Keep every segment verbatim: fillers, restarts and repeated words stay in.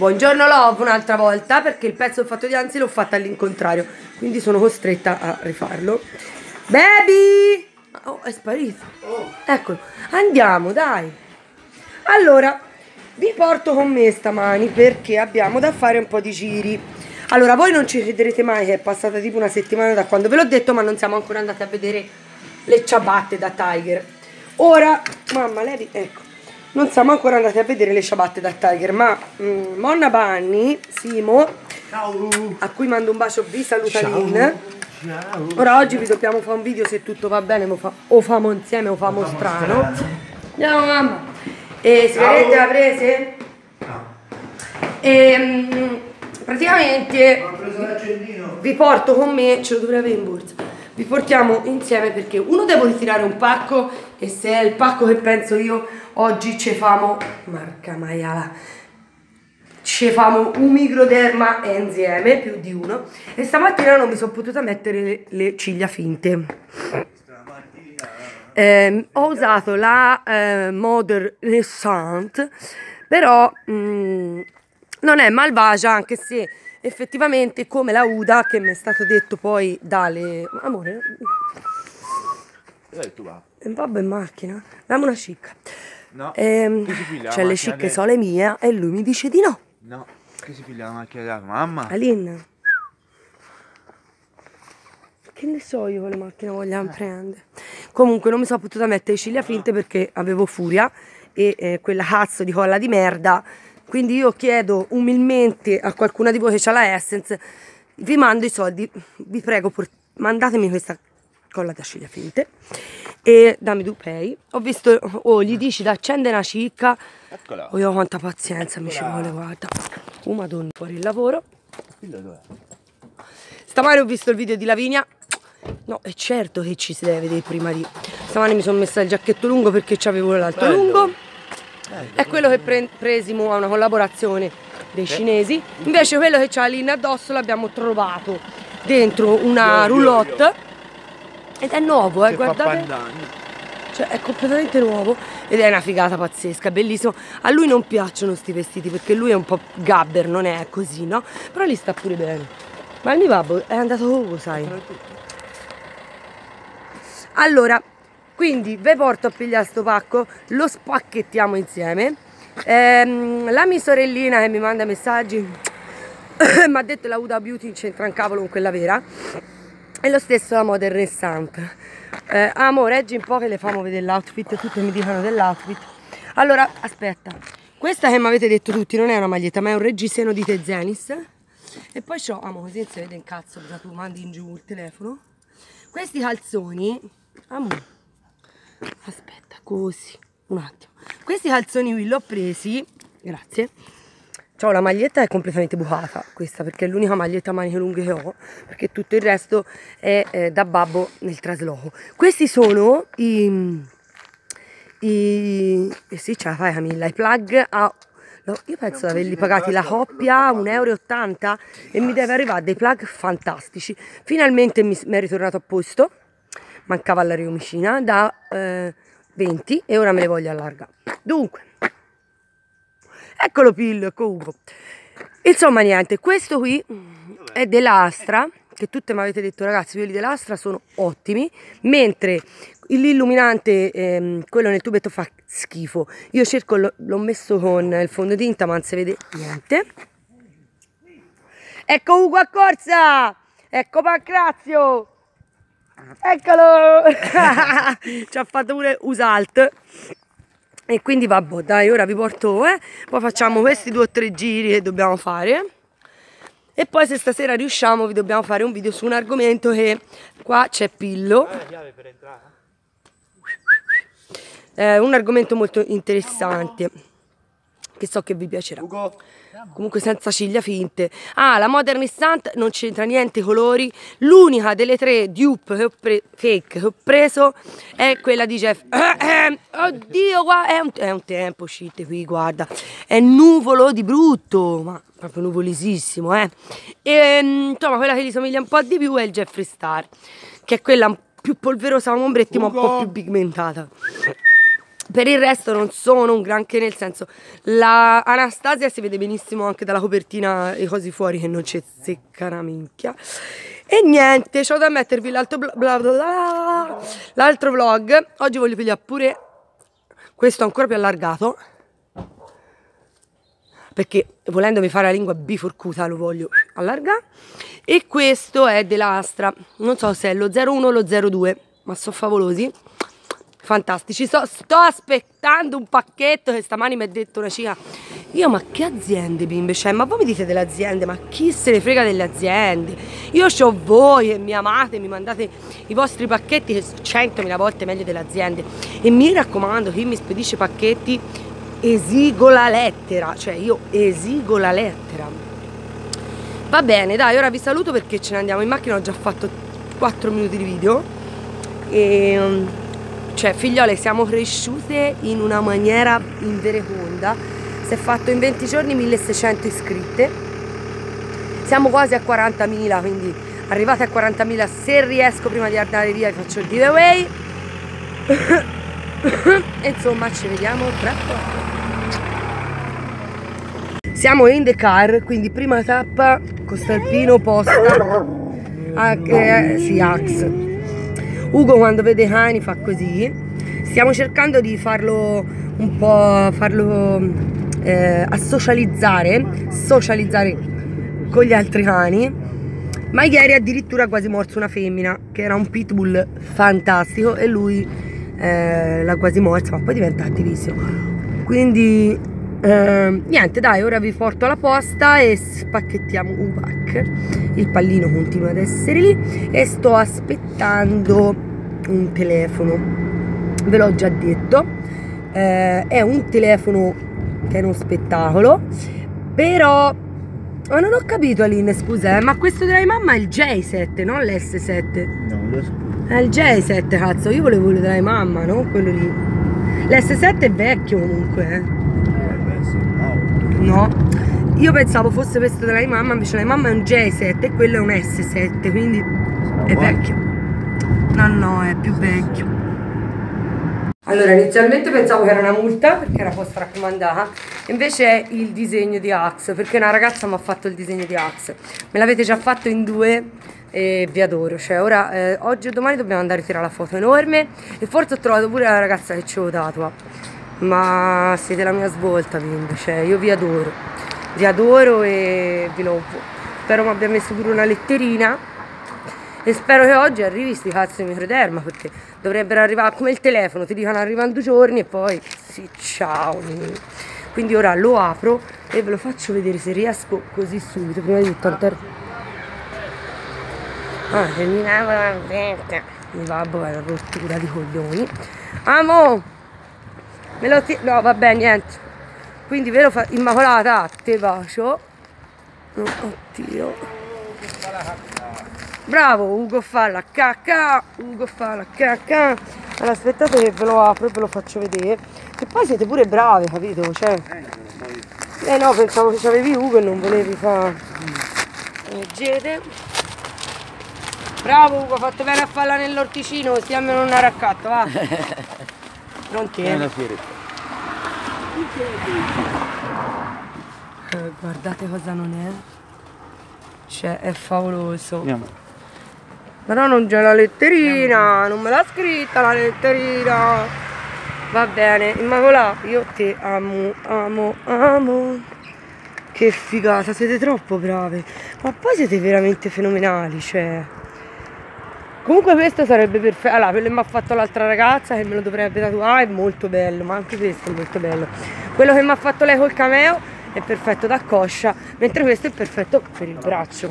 Buongiorno love un'altra volta, perché il pezzo fatto di anzi l'ho fatto all'incontrario, quindi sono costretta a rifarlo. Baby! Oh, è sparito. Eccolo. Andiamo, dai. Allora, vi porto con me stamani perché abbiamo da fare un po' di giri. Allora, voi non ci crederete mai che è passata tipo una settimana da quando ve l'ho detto, ma non siamo ancora andati a vedere le ciabatte da Tiger. Ora, mamma, lei, ecco. Non siamo ancora andati a vedere le ciabatte da Tiger, ma mm, Monna Bunny, Simo, ciao, a cui mando un bacio, vi saluta Lynn. Ciao. Ora oggi vi dobbiamo fare un video, se tutto va bene, fa, o famo insieme o famo strano. Andiamo mamma. E sigarette la prese? No. E mm, praticamente vi porto con me, ce lo dovrei avere in borsa. Vi portiamo insieme perché uno devo ritirare un pacco e se è il pacco che penso io oggi ci famo, marca maiala, ci famo un microderma insieme, più di uno, e stamattina non mi sono potuta mettere le, le ciglia finte. Eh, ho usato la eh, Modern Renaissance, però mh, non è malvagia, anche se effettivamente come la Uda che mi è stato detto poi dalle... Amore, babbo in macchina, dammi una cicca. No, ehm, cioè le cicche sono le mie e lui mi dice di no. No, che si piglia la macchina della mamma? Alin, che ne so io quale macchina vogliamo eh. prendere. Comunque non mi sono potuta mettere le ciglia finte perché avevo furia e eh, quella cazzo di colla di merda. Quindi io chiedo umilmente a qualcuna di voi che ha la Essence, vi mando i soldi, vi prego, mandatemi questa colla da ciglia finte e dammi tu pay. Ho visto, oh, gli dici da accendere una cicca. Eccola. Oh, io quanta pazienza mi ci vuole, guarda. Oh madonna, fuori il lavoro. Stamani ho visto il video di Lavinia. No, è certo che ci si deve vedere prima di... Stamani mi sono messa il giacchetto lungo perché c'avevo l'altro lungo. È quello che pre presimo a una collaborazione dei cinesi. Invece quello che c'ha lì addosso l'abbiamo trovato dentro una roulotte ed è nuovo, eh, guardate. Cioè è completamente nuovo ed è una figata pazzesca, bellissimo. A lui non piacciono sti vestiti perché lui è un po' gabber, non è così, no? Però gli sta pure bene. Ma il mio babbo è andato ovunque, sai. Allora, quindi ve porto a pigliare sto pacco, lo spacchettiamo insieme. Ehm, la mia sorellina che mi manda messaggi mi ha detto la Huda Beauty c'entra un cavolo con quella vera. E lo stesso la Modern Renaissance. Eh, amore, reggi un po' che le famo vedere l'outfit, tutte mi dicono dell'outfit. Allora, aspetta, questa che mi avete detto tutti non è una maglietta, ma è un reggiseno di Tezenis. E poi c'ho, amo, così non si vede in cazzo, perché tu mandi in giù il telefono. Questi calzoni, amore, aspetta, così, un attimo. Questi calzoni qui li ho presi, grazie. C'ho la maglietta è completamente bucata, questa, perché è l'unica maglietta a maniche lunghe che ho, perché tutto il resto è eh, da babbo nel trasloco. Questi sono i... i eh sì, ce la fai Camilla, i plug a... No, io penso di averli pagati la coppia un euro e ottanta e mi deve arrivare dei plug fantastici. Finalmente mi, mi è ritornato a posto, mancava la riomicina, da eh, venti e ora me le voglio allargare. Dunque, eccolo Pillo, ecco Ugo. Insomma niente, questo qui è dell'Astra, che tutte mi avete detto ragazzi, quelli dell'Astra sono ottimi, mentre l'illuminante, ehm, quello nel tubetto fa schifo. Io cerco, l'ho messo con il fondotinta ma non si vede niente. Ecco Ugo a corsa, ecco Pancrazio, eccolo. Ci ha fatto pure Usalt. E quindi vabbè, dai, ora vi porto, eh? Poi facciamo questi due o tre giri che dobbiamo fare. E poi se stasera riusciamo vi dobbiamo fare un video su un argomento che qua c'è Pillo. È un argomento molto interessante, che so che vi piacerà. Comunque senza ciglia finte. Ah, la Modern Renaissance non c'entra niente i colori. L'unica delle tre dupe che ho fake che ho preso è quella di Jeff. Oddio, qua è un, è un tempo uscite qui, guarda. È nuvolo di brutto, ma proprio nuvolosissimo, eh. E insomma, quella che gli somiglia un po' di più è il Jeffree Star, che è quella più polverosa, ombretti, ma un po' più pigmentata. Per il resto non sono un granché, nel senso, la Anastasia si vede benissimo anche dalla copertina e così fuori che non c'è secca una minchia. E niente, c'ho da mettervi l'altro l'altro vlog. Oggi voglio pigliare pure questo ancora più allargato, perché volendomi fare la lingua biforcuta lo voglio allargare. E questo è dell'Astra, non so se è lo zero uno o lo zero due, ma sono favolosi, fantastici. So, sto aspettando un pacchetto che stamani mi ha detto una cica. Io ma che aziende bimbe, cioè, ma voi mi dite delle aziende, ma chi se ne frega delle aziende? Io c'ho voi che mi amate, mi mandate i vostri pacchetti che sono centomila volte meglio delle aziende. E mi raccomando, chi mi spedisce pacchetti, esigo la lettera, cioè io esigo la lettera. Va bene, dai, ora vi saluto perché ce ne andiamo in macchina, ho già fatto quattro minuti di video. E cioè, figliole, siamo cresciute in una maniera invereconda. Si è fatto in venti giorni milleseicento iscritte, siamo quasi a quarantamila, quindi arrivate a quarantamila. Se riesco prima di andare via vi faccio il giveaway. E insomma ci vediamo tra poco. Siamo in the car, quindi prima tappa Costalpino posta a, eh, sì, Axe. Ugo quando vede i cani fa così. Stiamo cercando di farlo un po', farlo eh, a socializzare, socializzare con gli altri cani. Ma ieri addirittura ha quasi morso una femmina, che era un pitbull fantastico, e lui eh, l'ha quasi morsa, ma poi diventa attivissimo. Quindi eh, niente, dai, ora vi porto alla posta e spacchettiamo un pack. Il pallino continua ad essere lì e sto aspettando un telefono, ve l'ho già detto, eh, è un telefono che è uno spettacolo, però ma non ho capito, Aline, scusa, eh, ma questo della mia mamma è il J sette, non l'S sette. No, lo so. È il J sette, cazzo, io volevo quello della mia mamma, no? Quello lì. L'S sette è vecchio comunque, eh. No, io pensavo fosse questo della mia mamma, invece la mia mamma è un J sette e quello è un S sette, quindi è vecchio. No, no, è più vecchio. Allora, inizialmente pensavo che era una multa perché era posta raccomandata, invece è il disegno di Axe, perché una ragazza mi ha fatto il disegno di Axe. Me l'avete già fatto in due e vi adoro, cioè ora eh, oggi o domani dobbiamo andare a tirare la foto enorme e forse ho trovato pure la ragazza che ci avevo tatua. Ma siete la mia svolta, quindi, cioè io vi adoro, vi adoro e vi lovo. Spero mi abbia messo pure una letterina e spero che oggi arrivi sti cazzo di microderma, perché dovrebbero arrivare come il telefono, ti dicono arrivano due giorni e poi sì, ciao. Quindi ora lo apro e ve lo faccio vedere se riesco così subito, prima di tutto anter... ah, terminavo la vita, mi va a bovare la rottura di coglioni. Amo! Me lo ti... no, vabbè, niente. Quindi ve lo fa... Immacolata, te bacio. Oh, oddio. Bravo, Ugo fa la cacca. Ugo fa la cacca. Allora, aspettate che ve lo apro e ve lo faccio vedere. Che poi siete pure bravi, capito? Cioè... Eh no, pensavo che c'avevi Ugo e non volevi fare... Leggete. Bravo Ugo, fatto bene a farla nell'orticino, così almeno non raccatto, va. Pronti? Eh, guardate cosa non è. Cioè, è favoloso. Andiamo. Però non c'è la letterina, non me l'ha scritta la letterina. Va bene, Immacolata, io ti amo, amo, amo. Che figata, siete troppo brave. Ma poi siete veramente fenomenali, cioè. Comunque questo sarebbe perfetto. Allora, quello che mi ha fatto l'altra ragazza che me lo dovrebbe tatuare è molto bello, ma anche questo è molto bello. Quello che mi ha fatto lei col cameo è perfetto da coscia, mentre questo è perfetto per il braccio.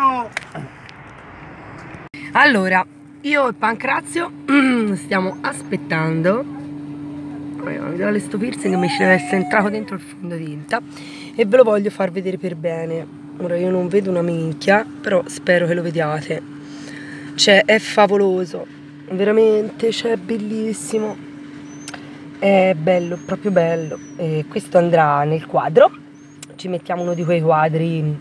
Allora, io e Pancrazio stiamo aspettando. Vedete sto piercing che mi ci deve essere entrato dentro il fondotinta e ve lo voglio far vedere per bene. Ora io non vedo una minchia, però spero che lo vediate. Cioè, è favoloso, veramente, cioè, è bellissimo. È bello, proprio bello. E questo andrà nel quadro. Ci mettiamo uno di quei quadri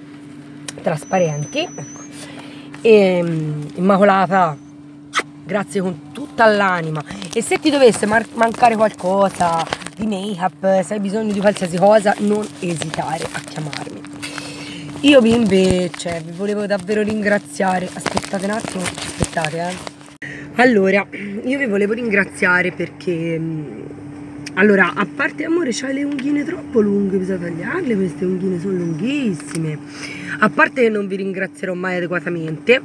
trasparenti, ecco. E Immacolata, grazie con tutto tutta l'anima. E se ti dovesse mancare qualcosa di make-up, se hai bisogno di qualsiasi cosa, non esitare a chiamarmi. Io bimbe, cioè, vi volevo davvero ringraziare. Aspettate un attimo, aspettate eh. Allora, io vi volevo ringraziare perché, allora, a parte amore, c'hai le unghine troppo lunghe, bisogna tagliarle, queste unghine sono lunghissime. A parte che non vi ringrazierò mai adeguatamente,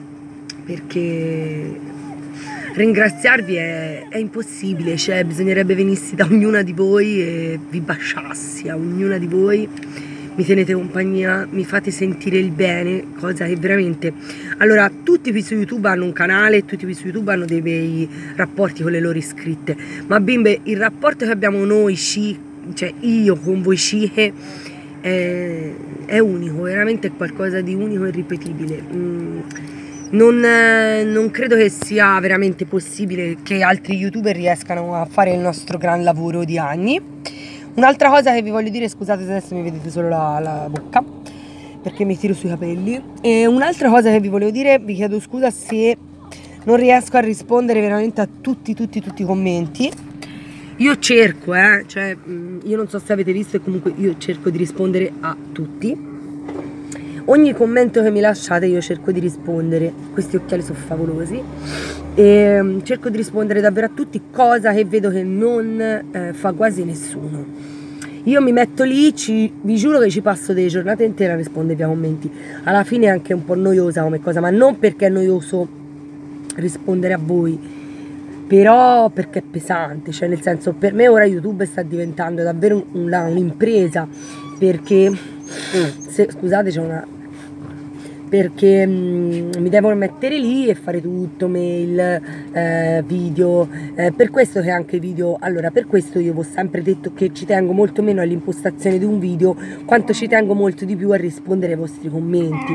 perché ringraziarvi è, è impossibile, cioè bisognerebbe venissi da ognuna di voi e vi baciassi a ognuna di voi, mi tenete compagnia, mi fate sentire il bene, cosa che veramente... Allora, tutti qui su YouTube hanno un canale, tutti qui su YouTube hanno dei bei rapporti con le loro iscritte, ma bimbe, il rapporto che abbiamo noi, sci, cioè io con voi sciche, è, è unico, veramente è qualcosa di unico e irripetibile. Mm. Non, eh, non credo che sia veramente possibile che altri youtuber riescano a fare il nostro gran lavoro di anni. Un'altra cosa che vi voglio dire, scusate se adesso mi vedete solo la, la bocca, perché mi tiro sui capelli. E un'altra cosa che vi volevo dire, vi chiedo scusa se non riesco a rispondere veramente a tutti, tutti, tutti i commenti. Io cerco, eh, cioè, io non so se avete visto e comunque io cerco di rispondere a tutti. Ogni commento che mi lasciate io cerco di rispondere, questi occhiali sono favolosi, e cerco di rispondere davvero a tutti, cosa che vedo che non eh, fa quasi nessuno. Io mi metto lì, ci, vi giuro che ci passo delle giornate intere a rispondervi ai commenti, alla fine è anche un po' noiosa come cosa, ma non perché è noioso rispondere a voi, però perché è pesante, cioè nel senso, per me ora YouTube sta diventando davvero un'impresa, perché, se, scusate c'è una... perché mh, mi devo mettere lì e fare tutto, mail, eh, video, eh, per questo che anche video, allora per questo io vi ho sempre detto che ci tengo molto meno all'impostazione di un video, quanto ci tengo molto di più a rispondere ai vostri commenti.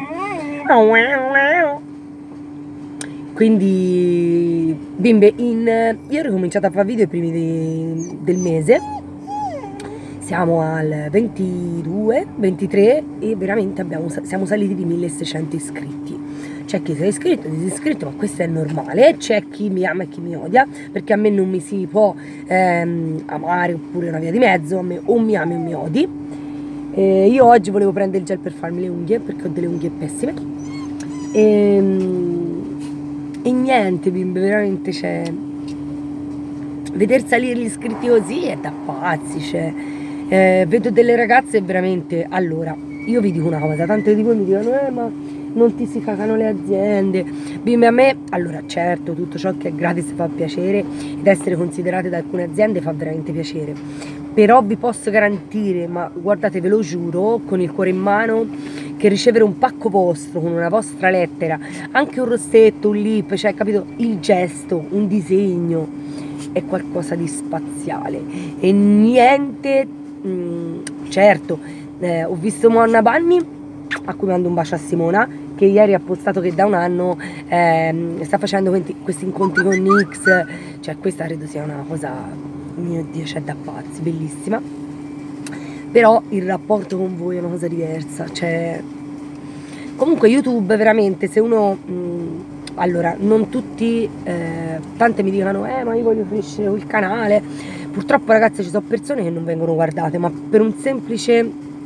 Quindi bimbe, in, io ho ricominciato a fare video i primi di, del mese, siamo al ventidue, ventitré e veramente abbiamo, siamo saliti di milleseicento iscritti. C'è chi si è iscritto, disiscritto, ma questo è normale. C'è chi mi ama e chi mi odia, perché a me non mi si può ehm, amare oppure una via di mezzo, a me o mi ami o mi odi. E io oggi volevo prendere il gel per farmi le unghie, perché ho delle unghie pessime. E, e niente, bimbe, veramente c'è... Veder salire gli iscritti così è da pazzi, cioè... Eh, vedo delle ragazze veramente, allora, io vi dico una cosa, tante di voi mi dicono, eh ma non ti si cagano le aziende, bimbe, a me, allora certo, tutto ciò che è gratis fa piacere ed essere considerate da alcune aziende fa veramente piacere, però vi posso garantire, ma guardate, ve lo giuro, con il cuore in mano, che ricevere un pacco vostro con una vostra lettera, anche un rossetto, un lip, cioè capito, il gesto, un disegno, è qualcosa di spaziale e niente. Mm, certo, eh, ho visto Monna Banni, a cui mando un bacio a Simona, che ieri ha postato che da un anno eh, sta facendo questi, questi incontri con Nix, cioè questa credo sia una cosa, mio Dio, c'è da pazzi, bellissima, però il rapporto con voi è una cosa diversa, cioè comunque YouTube veramente, se uno mh, allora non tutti, eh, tante mi dicono eh ma io voglio crescere quel canale. Purtroppo ragazze ci sono persone che non vengono guardate, ma per un semplice,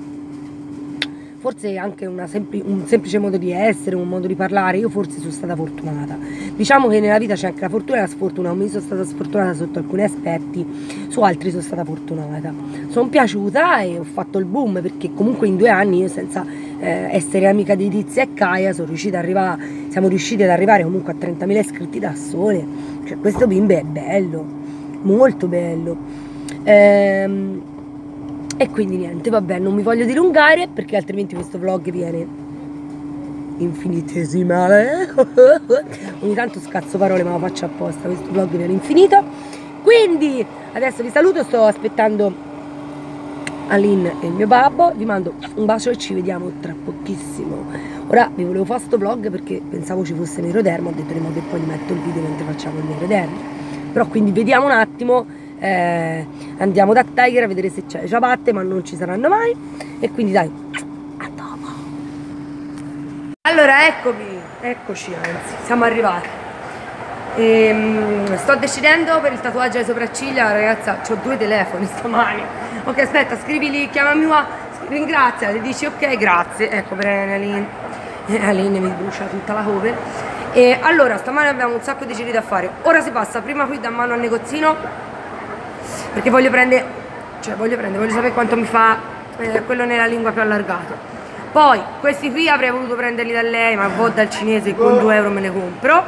forse anche una sempli, un semplice modo di essere, un modo di parlare, io forse sono stata fortunata. Diciamo che nella vita c'è anche la fortuna e la sfortuna, mi sono stata sfortunata sotto alcuni aspetti, su altri sono stata fortunata. Sono piaciuta e ho fatto il boom, perché comunque in due anni io senza eh, essere amica di Tizia e Kaia sono riuscita ad arrivare, siamo riusciti ad arrivare comunque a trentamila iscritti da sole, cioè questo bimbe è bello. Molto bello, ehm, e quindi niente, vabbè, non mi voglio dilungare perché altrimenti questo vlog viene infinitesimale. Ogni tanto scazzo parole, ma lo faccio apposta, questo vlog viene infinito. Quindi adesso vi saluto, sto aspettando Aline e il mio babbo, vi mando un bacio e ci vediamo tra pochissimo. Ora vi volevo fare sto vlog perché pensavo ci fosse Neuroderma, ho detto che poi vi metto il video mentre facciamo il Neuroderma. Però quindi vediamo un attimo, eh, andiamo da Tiger a vedere se c'è le ciabatte, ma non ci saranno mai, e quindi dai, a dopo. Allora eccomi, eccoci anzi, siamo arrivati. E, um, sto decidendo per il tatuaggio alle sopracciglia, ragazza, ho due telefoni stamani. Ok, aspetta, scrivili, chiamami qua, ringrazia, le dici ok, grazie. Ecco, bene Aline. Eh, Aline mi brucia tutta la cover. E allora, stamani abbiamo un sacco di giri da fare. Ora si passa prima qui da mano al negozino, perché voglio prendere, cioè voglio prendere, voglio sapere quanto mi fa eh, quello nella lingua più allargato. Poi questi qui avrei voluto prenderli da lei, ma vado dal cinese, con due euro me ne compro.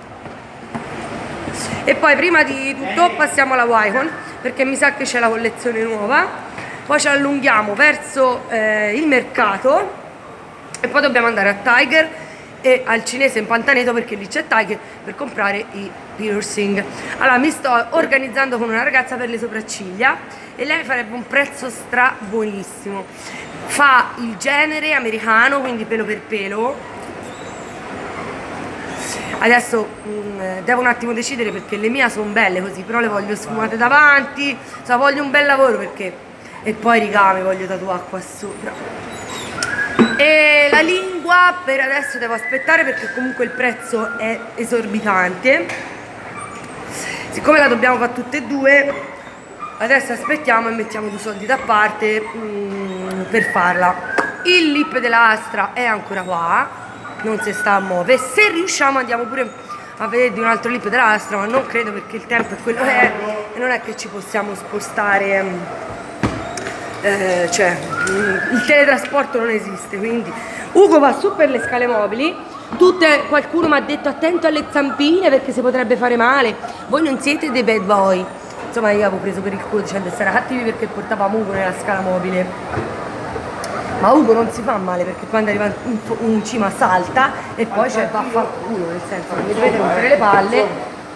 E poi prima di tutto passiamo alla Wycon, perché mi sa che c'è la collezione nuova. Poi ci allunghiamo verso eh, il mercato e poi dobbiamo andare a Tiger e al cinese in Pantaneto, perché lì c'è Tiger, per comprare i piercing. Allora mi sto organizzando con una ragazza per le sopracciglia e lei farebbe un prezzo stra buonissimo. Fa il genere americano, quindi pelo per pelo. Adesso mh, devo un attimo decidere, perché le mie sono belle così, però le voglio sfumate davanti, cioè voglio un bel lavoro, perché e poi ricame voglio tatuare qua sopra. E la lingua per adesso devo aspettare, perché comunque il prezzo è esorbitante. Siccome la dobbiamo fare tutte e due, adesso aspettiamo e mettiamo due soldi da parte mm, per farla. Il lip della Astra è ancora qua, non si sta a muovere. Se riusciamo andiamo pure a vedere di un altro lip della Astra, ma non credo, perché il tempo è quello che è e non è che ci possiamo spostare, eh, cioè il teletrasporto non esiste. Quindi Ugo va su per le scale mobili. Tutte, qualcuno mi ha detto attento alle zampine perché si potrebbe fare male. Voi non siete dei bad boy. Insomma, io avevo preso per il culo dicendo essere cattivi perché portavamo Ugo nella scala mobile. Ma Ugo non si fa male, perché quando arriva in, in cima salta e poi c'è va a far culo, nel senso non mi dovete rompere le palle.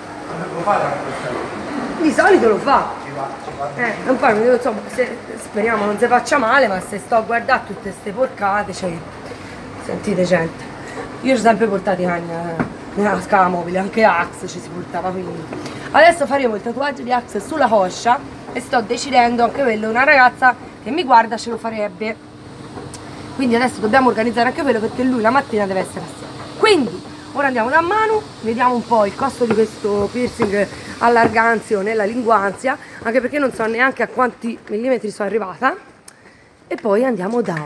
Di solito lo fa. Eh, non poi mi devo, insomma, se, speriamo non si faccia male, ma se sto a guardare tutte queste porcate, cioè, sentite gente, io ci ho sempre portato i cani eh, nella scala mobile, anche Axe ci si portava, quindi. Adesso faremo il tatuaggio di Axe sulla coscia e sto decidendo anche quello, una ragazza che mi guarda ce lo farebbe, quindi adesso dobbiamo organizzare anche quello, perché lui la mattina deve essere assieme. Quindi ora andiamo da Manu, vediamo un po' il costo di questo piercing all'arganzio nella linguanzia, anche perché non so neanche a quanti millimetri sono arrivata, e poi andiamo da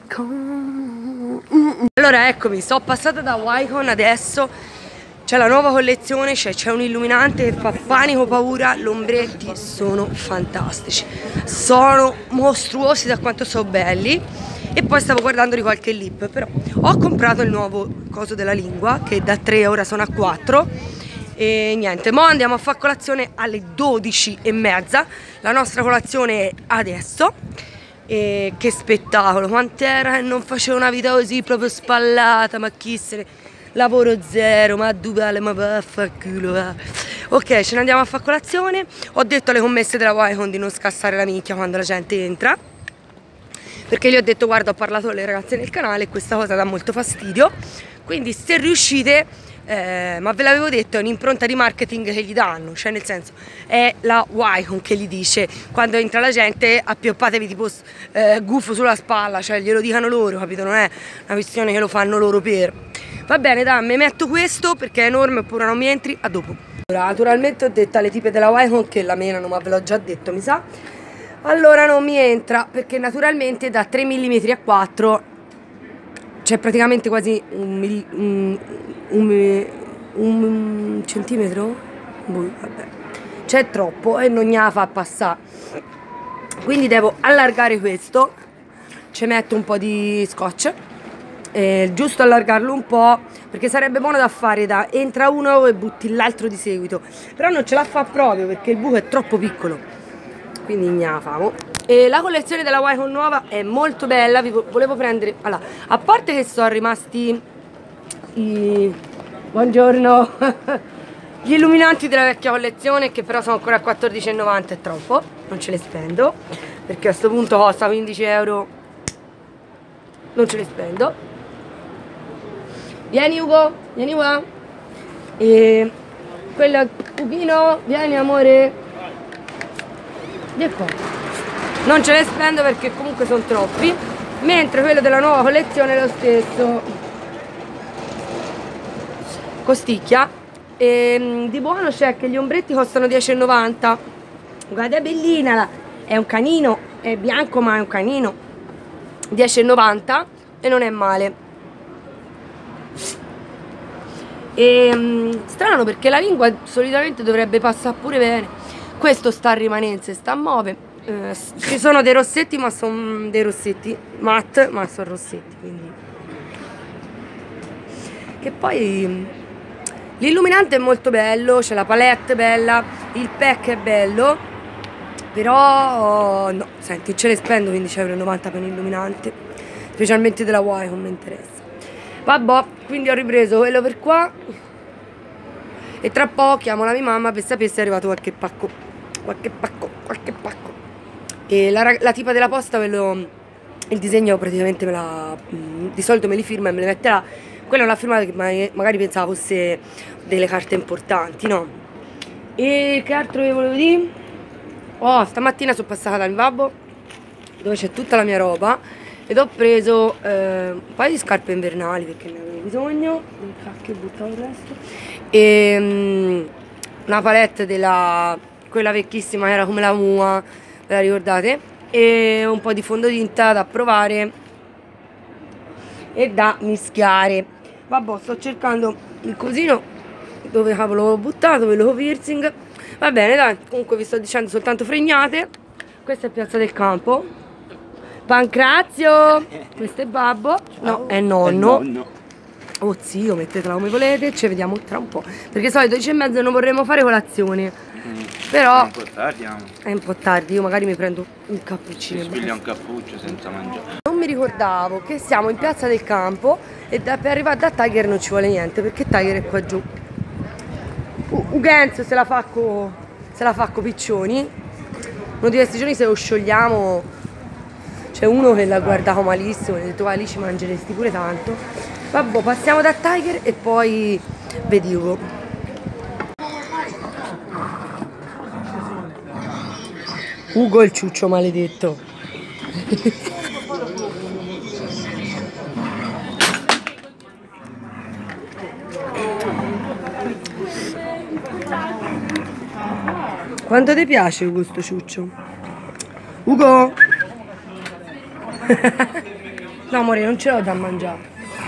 Wycon. Allora eccomi, sono passata da Wycon, adesso c'è la nuova collezione, c'è cioè un illuminante che fa panico paura, gli ombretti sono fantastici, sono mostruosi da quanto sono belli. E poi stavo guardando di qualche lip, però ho comprato il nuovo coso della lingua, che da tre ora sono a quattro. E niente, mo andiamo a fare colazione alle dodici e mezza. La nostra colazione è adesso. E che spettacolo, quant'era che non facevo una vita così proprio spallata, ma chi se ne... Lavoro zero, ma duvale, ma vaffanculo va. Ok, ce ne andiamo a fare colazione. Ho detto alle commesse della Wycon di non scassare la minchia quando la gente entra, perché gli ho detto guarda, ho parlato alle ragazze nel canale e questa cosa dà molto fastidio, quindi se riuscite, eh, ma ve l'avevo detto, è un'impronta di marketing che gli danno, cioè nel senso è la Wycon che gli dice quando entra la gente appioppatevi tipo eh, gufo sulla spalla, cioè glielo dicano loro, capito? Non è una questione che lo fanno loro per... Va bene, dai, mi metto questo perché è enorme, oppure non mi entri, a dopo. Allora, naturalmente ho detto alle tipe della Wycon che la menano, ma ve l'ho già detto mi sa. Allora non mi entra, perché naturalmente da tre millimetri a quattro c'è praticamente quasi un, un, un, un centimetro, boh, vabbè, c'è troppo e non gliela fa passare, quindi devo allargare questo, ci metto un po' di scotch, eh, giusto allargarlo un po', perché sarebbe buono da fare da entra uno e butti l'altro di seguito, però non ce la fa proprio perché il buco è troppo piccolo, quindi ne la famo. E la collezione della Wycon nuova è molto bella, vi volevo prendere, allora, a parte che sono rimasti i buongiorno gli illuminanti della vecchia collezione, che però sono ancora a quattordici e novanta, è troppo, non ce le spendo, perché a questo punto costa quindici euro, non ce le spendo. Vieni Ugo, vieni qua. E quello un pochino, vieni amore, vieni qua. Non ce le spendo perché comunque sono troppi, mentre quello della nuova collezione è lo stesso. Costicchia, E di buono c'è che gli ombretti costano dieci e novanta. Guarda, è bellina, è un canino, è bianco ma è un canino. dieci e novanta e non è male. E mh, strano perché la lingua solitamente dovrebbe passare pure bene. Questo sta a rimanenze, sta a muove. Eh, ci sono dei rossetti, ma sono dei rossetti matte, ma sono rossetti, quindi. Che poi l'illuminante è molto bello, c'è la palette bella, il pack è bello, però no, senti, ce ne spendo quindici e novanta euro per un illuminante, specialmente della Wai, non mi interessa. Vabbè, quindi ho ripreso quello per qua e tra poco chiamo la mia mamma per sapere se è arrivato qualche pacco, qualche pacco, qualche pacco. E la, la tipa della posta, quello, il disegno praticamente me la, di solito me li firma e me le mette là. Quella non l'ha firmata che magari pensavo fosse delle carte importanti, no? E che altro vi volevo dire? Oh, stamattina sono passata dal babbo dove c'è tutta la mia roba ed ho preso eh, un paio di scarpe invernali perché ne avevo bisogno. Non cacchio, ho buttato il resto. E um, una palette della quella vecchissima era come la Mua, ve la ricordate? E un po' di fondotinta da provare e da mischiare. Vabbè, sto cercando il cosino dove cavolo l'ho buttato, quello con piercing. Va bene, dai, comunque vi sto dicendo soltanto fregnate. Questa è Piazza del Campo. Pancrazio, questo è babbo, no, è nonno. È nonno. Oh zio, mettetela come volete, ci vediamo tra un po'. Perché solito dodici e mezza non vorremmo fare colazione. Mm. Però è un po' tardi, amo. È un po' tardi, io magari mi prendo un cappuccino. Si spiglia un cappuccio senza mangiare. Non mi ricordavo che siamo in Piazza del Campo e da, per arrivare da Tiger non ci vuole niente perché Tiger è qua giù. Uh, Ugenzo se la fa con se la fa con piccioni. Uno di questi giorni se lo sciogliamo. C'è uno che l'ha guardato malissimo e ha detto: ah, lì ci mangeresti pure tanto. Vabbè, passiamo da Tiger e poi vediamo. Ugo il ciuccio maledetto. Quanto ti piace Ugo sto ciuccio? Ugo? No amore, non ce l'ho da mangiare.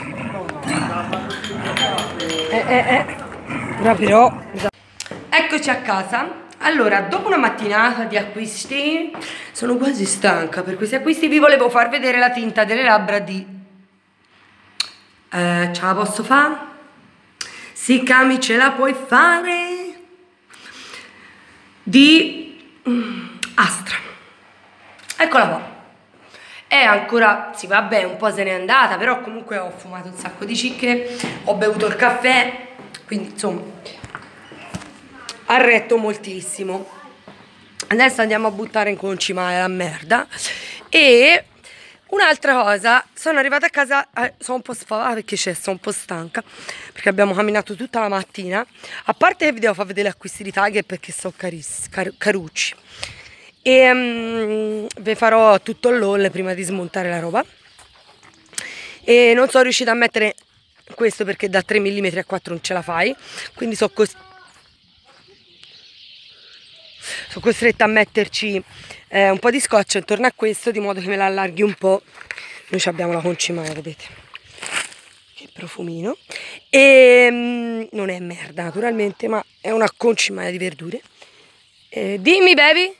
Eh eh eh. Però. Eccoci a casa. Allora, dopo una mattinata di acquisti, sono quasi stanca. Per questi acquisti vi volevo far vedere la tinta delle labbra di... Eh, ce la posso fare? Sì, Cami, ce la puoi fare? Di Astra. Eccola qua. È ancora, sì vabbè, un po' se n'è andata, però comunque ho fumato un sacco di cicche, ho bevuto il caffè, quindi insomma ha retto moltissimo. Adesso andiamo a buttare in concimale la merda. E un'altra cosa, sono arrivata a casa, eh, sono un po' sfavata perché c'è, sono un po' stanca perché abbiamo camminato tutta la mattina. A parte che vi devo far vedere gli acquisti di Tiger perché sono car carucci. E um, vi farò tutto l'haul prima di smontare la roba. E non sono riuscita a mettere questo perché da tre millimetri a quattro non ce la fai, quindi sono costretta sono costretta a metterci eh, un po' di scotch intorno a questo, di modo che me la allarghi un po'. Noi abbiamo la concimale, vedete che profumino. E um, non è merda naturalmente, ma è una concimale di verdure. Eh, dimmi baby.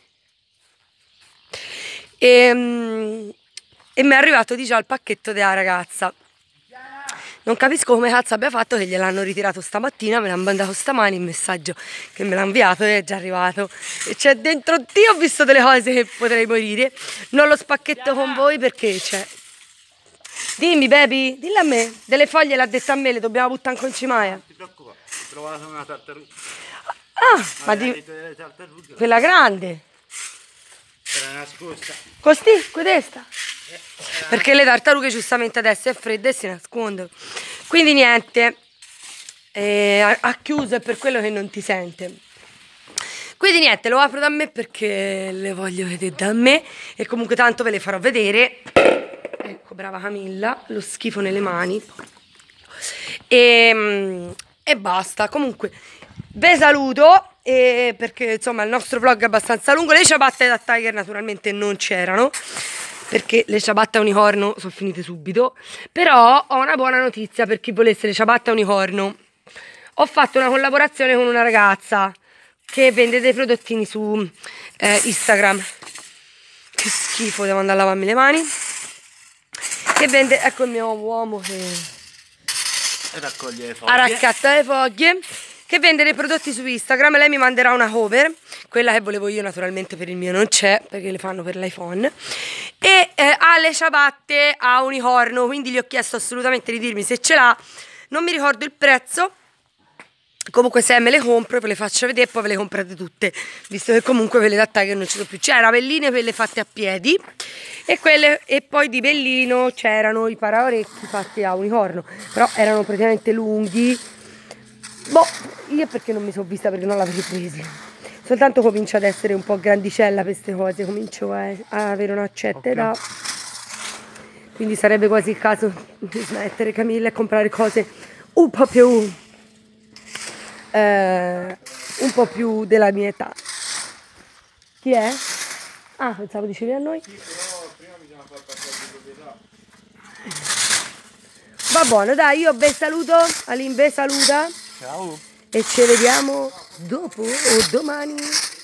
E, um, e mi è arrivato di già il pacchetto della ragazza. Non capisco come cazzo abbia fatto che gliel'hanno ritirato stamattina, me l'hanno mandato stamani il messaggio che me l'ha inviato e è già arrivato. E c'è dentro, Dio, ho visto delle cose che potrei morire. Non lo spacchetto con voi perché c'è... Dimmi baby, dillo a me, delle foglie l'ha detto a me, le dobbiamo buttare in concimale. Non ti preoccupare, ho trovato una tartaruga. Ah, ma di... quella grande. Era nascosta. Così, questa. Perché le tartarughe giustamente adesso è fredda e si nascondono. Quindi niente, eh, ha, ha chiuso, è per quello che non ti sente. Quindi niente, lo apro da me perché le voglio vedere da me. E comunque tanto ve le farò vedere. Ecco, brava Camilla, lo schifo nelle mani. E, e basta. Comunque vi saluto, e perché insomma il nostro vlog è abbastanza lungo. Le ciabatte da Tiger naturalmente non c'erano, perché le ciabatte a unicorno sono finite subito. Però ho una buona notizia per chi volesse le ciabatte a unicorno. Ho fatto una collaborazione con una ragazza che vende dei prodottini su eh, Instagram. Che schifo, devo andare a lavarmi le mani. Che vende, ecco il mio uomo che raccoglie le foglie. raccatta le foglie. Che vende dei prodotti su Instagram. Lei mi manderà una cover, quella che volevo io, naturalmente per il mio non c'è, perché le fanno per l'iPhone. E eh, ha le ciabatte a unicorno, quindi gli ho chiesto assolutamente di dirmi se ce l'ha. Non mi ricordo il prezzo. Comunque se me le compro ve le faccio vedere e poi ve le comprate tutte, visto che comunque quelle da Tiger non ci sono più. C'era pelline, quelle fatte a piedi, e quelle, e poi di Bellino c'erano i paraorecchi fatti a unicorno, però erano praticamente lunghi. Boh, io perché non mi sono vista, perché non l'avevo presi. Soltanto comincio ad essere un po' grandicella per queste cose, comincio a, a avere una certa età, quindi sarebbe quasi il caso di smettere, Camilla, e comprare cose un po' più eh, un po' più della mia età. Chi è? Ah, pensavo dicevi a noi. Sì, però prima bisogna far passare di proprietà. Va buono, dai, io vi saluto, Alim vi saluta. Ciao. E ci vediamo dopo o domani.